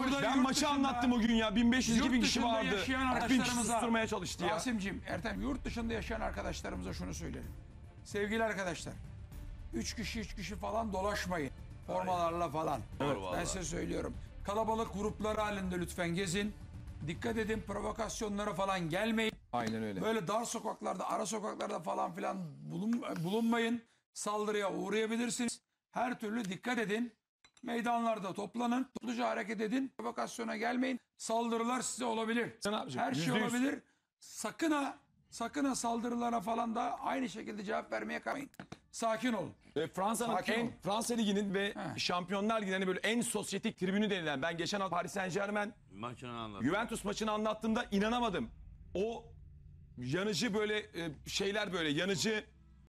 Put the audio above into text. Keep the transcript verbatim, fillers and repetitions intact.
burada Ben yurt maçı dışında- anlattım o gün ya. bin beş yüz iki Yurt bin kişi dışında vardı. yaşayan kırk bin kişi arkadaşlarımıza- susturmaya çalıştı ya. Rasim'cim, Ertem, yurt dışında yaşayan arkadaşlarımıza şunu söylerim. Sevgili arkadaşlar, üç kişi üç kişi falan dolaşmayın. Formalarla falan. Doğru Ben vallahi. size söylüyorum. Kalabalık gruplar halinde lütfen gezin. Dikkat edin, provokasyonlara falan gelmeyin. Aynen öyle. Böyle dar sokaklarda, ara sokaklarda falan filan bulun, bulunmayın. Saldırıya uğrayabilirsiniz. Her türlü dikkat edin. Meydanlarda toplanın. Topluca hareket edin. Provokasyona gelmeyin. Saldırılar size olabilir. Sen abicim, Her şey yüzde yüz. olabilir. Sakın ha, sakın ha saldırılara falan da aynı şekilde cevap vermeye kalmayın. Sakin olun. E, Fransa'nın Sakin en ol. Fransa Ligi'nin ve He. Şampiyonlar Ligi'nin böyle en sosyetik tribünü denilen, ben geçen hafta Paris Saint-Germain Maçını anlat. Juventus maçını anlattığımda inanamadım. O yanıcı böyle e, şeyler, böyle yanıcı